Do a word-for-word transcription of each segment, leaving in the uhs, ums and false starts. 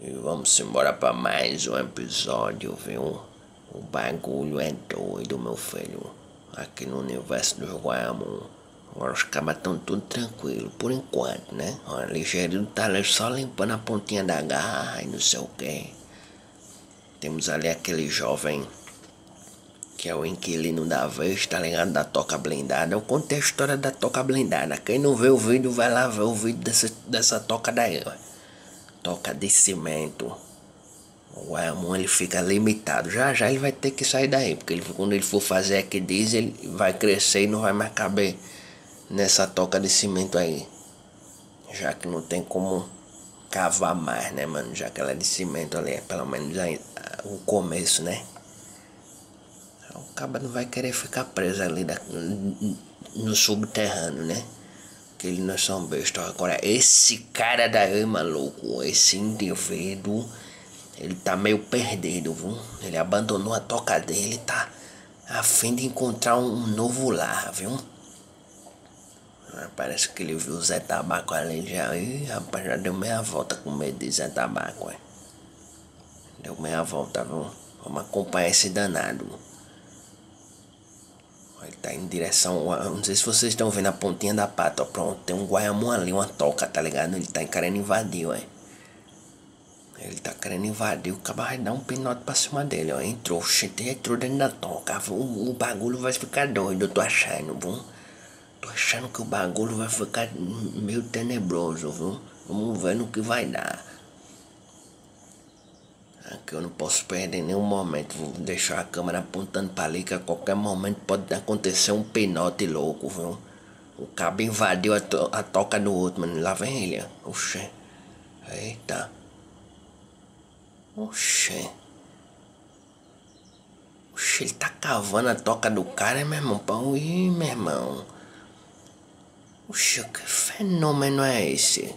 E vamos embora para mais um episódio, viu? O bagulho é doido, meu filho. Aqui no universo do Guayamon. Agora os cabas estão tudo tranquilo, por enquanto, né? O ligeirinho tá ali só limpando a pontinha da garra e não sei o que. Temos ali aquele jovem que é o inquilino da vez, tá ligado? Da toca blindada. Eu contei a história da toca blindada. Quem não vê o vídeo, vai lá ver o vídeo dessa, dessa toca daí, ó. Toca de cimento. O Guayamon, ele fica limitado. Já já ele vai ter que sair daí, porque ele, quando ele for fazer aqui diesel, ele vai crescer e não vai mais caber nessa toca de cimento aí. Já que não tem como cavar mais, né, mano? Já que ela é de cimento ali, é pelo menos aí, o começo, né? O cabo não vai querer ficar preso ali da, no subterrâneo, né? Que eles não são bestas. Agora, esse cara daí, maluco, esse indivíduo, ele tá meio perdido, viu? Ele abandonou a toca dele, tá a fim de encontrar um novo lar, viu? Parece que ele viu o Zé Tabaco ali já. Ih, rapaz, já deu meia volta com medo de Zé Tabaco, ué. Deu meia volta, viu? Vamos acompanhar esse danado. Ele tá em direção, não sei se vocês estão vendo a pontinha da pata, ó, pronto, tem um Guayamon ali, uma toca, tá ligado? Ele tá querendo invadir, ó. Ele tá querendo invadir, o cara vai dar um pinote pra cima dele, ó. Entrou, gente, entrou dentro da toca, o, o bagulho vai ficar doido, eu tô achando, viu? Tô achando que o bagulho vai ficar meio tenebroso, viu? Vamos ver no que vai dar. Aqui eu não posso perder nenhum momento. Vou deixar a câmera apontando pra ali, que a qualquer momento pode acontecer um pinote louco, viu? O cabo invadiu a, to a toca do outro, mano. Lá vem ele, ó. Oxê. Eita. Oxê. Oxê, ele tá cavando a toca do cara, meu irmão. Pão. Ih, meu irmão. Oxê, que fenômeno é esse?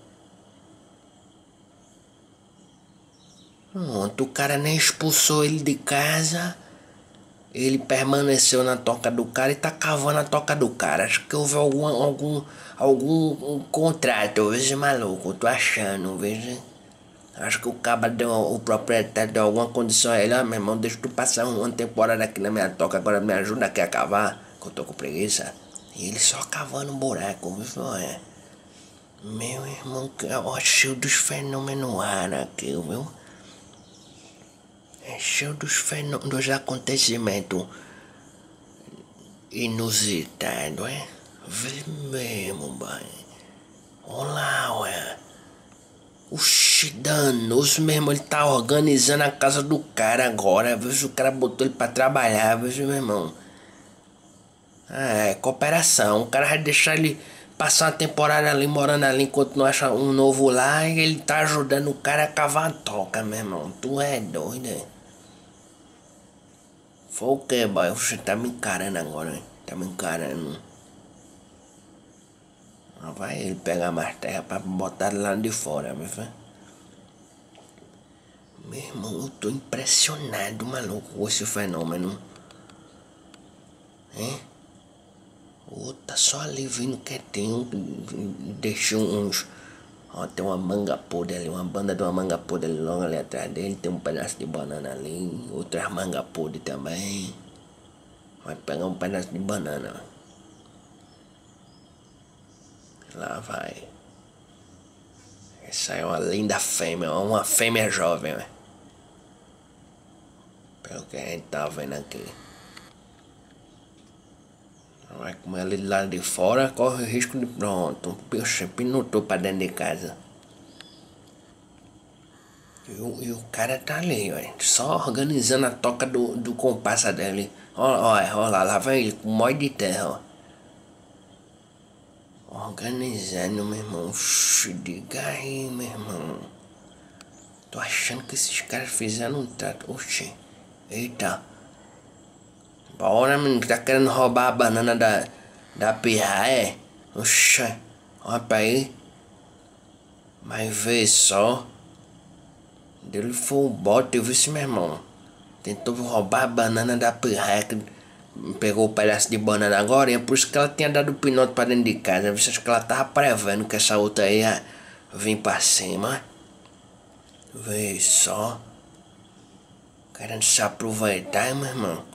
Pronto, o cara nem expulsou ele de casa. Ele permaneceu na toca do cara e tá cavando a toca do cara. Acho que houve algum, algum, algum um contrato, veja, maluco. Eu tô achando, veja. Acho que o cara deu, o proprietário deu alguma condição a ele. Ah, meu irmão, deixa tu passar uma temporada aqui na minha toca, agora me ajuda aqui a cavar, que eu tô com preguiça. E ele só cavando um buraco, viu? É. Meu irmão, ó, cheio dos fenômenos raros aqui, viu? É cheio dos fenômenos, dos acontecimentos inusitados, é? Vê mesmo, boy. Olha lá, ué. Oxi, danoso mesmo, ele tá organizando a casa do cara agora. Vê se o cara botou ele pra trabalhar, vê se, meu irmão. Ah, é cooperação. O cara vai deixar ele passar uma temporada ali, morando ali, enquanto não acha um novo lá. E ele tá ajudando o cara a cavar a toca, meu irmão. Tu é doido, é? Foi o que, boy? Você tá me encarando agora, hein? Tá me encarando. Vai ele pegar mais terra pra botar lá de fora, meu filho. Meu irmão, eu tô impressionado, maluco, com esse fenômeno. Hein? O outro tá só ali vindo quietinho. Deixou uns... Ó, tem uma manga podre ali, uma banda de uma manga podre ali logo ali atrás dele. Tem um pedaço de banana ali, outras manga podre também. Vai pegar um pedaço de banana. Lá vai. Essa é uma linda fêmea, uma fêmea jovem, né? Pelo que a gente tá vendo aqui. Vai comer ali do lado de fora, corre o risco de pronto. Poxa, pinutou pra dentro de casa. E o, e o cara tá ali, ó, só organizando a toca do, do compasso dele. Olha, olha lá, lá vai ele com um de terra, ó. Organizando, meu irmão. Oxi, diga aí, meu irmão. Tô achando que esses caras fizeram um trato. Oxi, eita. Bora, menino, que tá querendo roubar a banana da, da pirra, é? Oxi, olha pra aí. Mas vê só. Dele foi o bote, eu vi esse meu irmão. Tentou roubar a banana da pirraia. Pegou o pedaço de banana agora, e é por isso que ela tinha dado o pinote pra dentro de casa. Acho que ela tava prevendo que essa outra aí ia vir pra cima. Vê só. Querendo se aproveitar, meu irmão.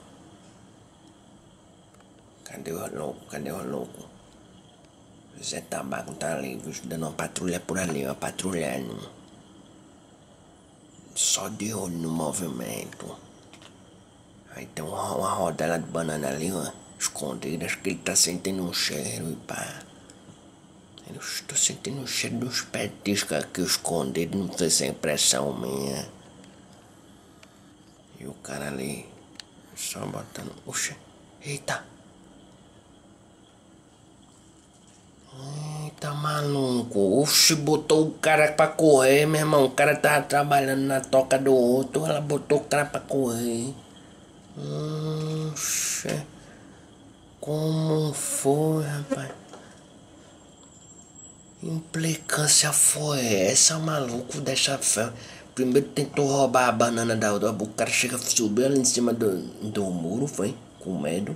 Cadê os loucos? Cadê os loucos? Zé Tabaco tá ali, dando uma patrulha por ali, ó, patrulhando. Só de olho no movimento. Aí tem uma, uma rodela de banana ali, ó, escondida. Acho que ele tá sentindo um cheiro e pá. Eu estou sentindo um cheiro dos petiscos aqui escondidos, não sei se é impressão minha. E o cara ali, só botando... Oxe, eita. Eita, maluco. Oxe, botou o cara pra correr, meu irmão. O cara tava trabalhando na toca do outro, ela botou o cara pra correr. Oxe, como foi, rapaz? Implicância foi essa, maluco, dessa fé. Primeiro tentou roubar a banana da outra. O cara chega, subiu ali em cima do, do muro, foi? Com medo.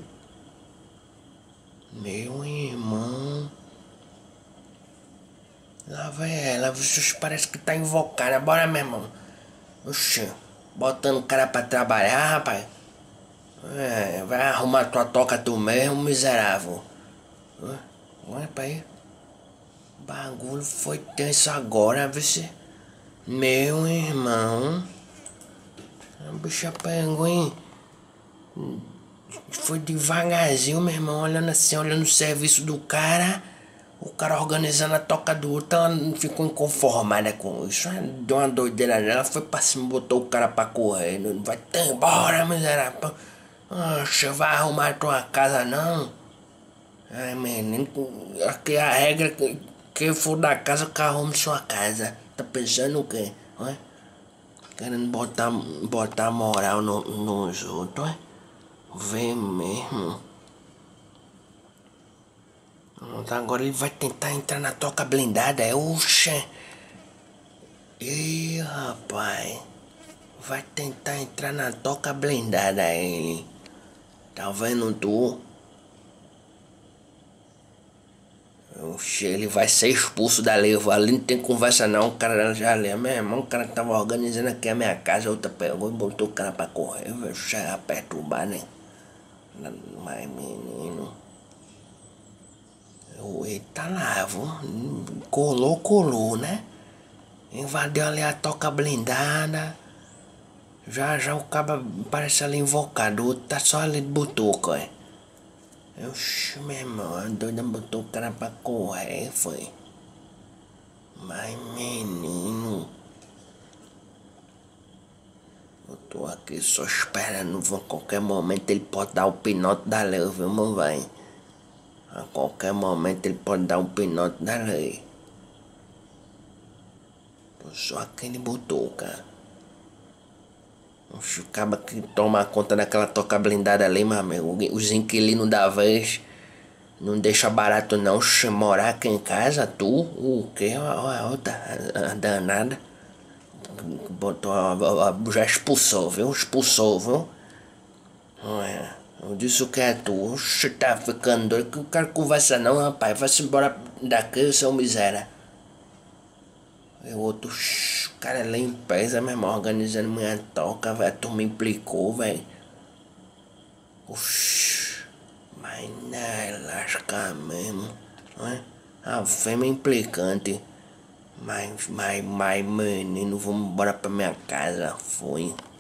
Meu irmão. Lá vai ela, parece que tá invocada. Bora, meu irmão. Oxê, botando o cara pra trabalhar, rapaz. É, vai arrumar tua toca tu mesmo, miserável. Olha pra aí. O bagulho foi tenso agora, vê se... Meu irmão. A bicha pegou, hein? Foi devagarzinho, meu irmão, olhando assim, olhando o serviço do cara. O cara organizando a toca do outro, ela não ficou inconformada com isso. Deu uma doideira nela, foi pra cima, botou o cara pra correr. Não vai ter embora, miserável. Oxe, vai arrumar tua casa não? Ai, menino, aqui a regra que quem for da casa, que arrume sua casa. Tá pensando o quê? Ué? Querendo botar, botar moral no, nos outros, ué? Vê mesmo. Agora ele vai tentar entrar na toca blindada, é? Oxa! Ih, rapaz. Vai tentar entrar na toca blindada ele. Tá vendo tu? Oxe, ele vai ser expulso dali. Ali não tem conversa não. O cara já ali, meu irmão, o cara que tava organizando aqui a minha casa, a outra pegou e botou o cara pra correr. Oxe, ia perturbar, né? Mas menino. Eita lá, viu? Colou, colou, né? Invadiu ali a toca blindada. Já, já o cara parece ali invocado. O outro tá só ali de butuca, ó. Oxi, meu irmão, a doida botou o cara pra correr, foi. Mas, menino. Eu tô aqui só esperando. A qualquer momento ele pode dar o pinote da lei, viu, meu velho? A qualquer momento ele pode dar um pinote da lei. Tô só aquele butuca. O cara que toma conta daquela toca blindada ali, meu amigo. Os inquilinos da vez não deixa barato não. Morar aqui em casa, tu? O quê? A outra a danada. Botou, já expulsou, viu? Expulsou, viu? Olha, eu disse o que é tu. Oxe, tá ficando doido. Que o cara conversa não, rapaz. Vai-se embora daqui, seu miséria. E o outro, o cara é limpeza, meu irmão, organizando minha toca, velho. Tu me implicou, velho. Oxi, mas não é lascar mesmo, né? A fêmea implicante. Mas, mas, mas, menino, vamos embora pra minha casa, foi.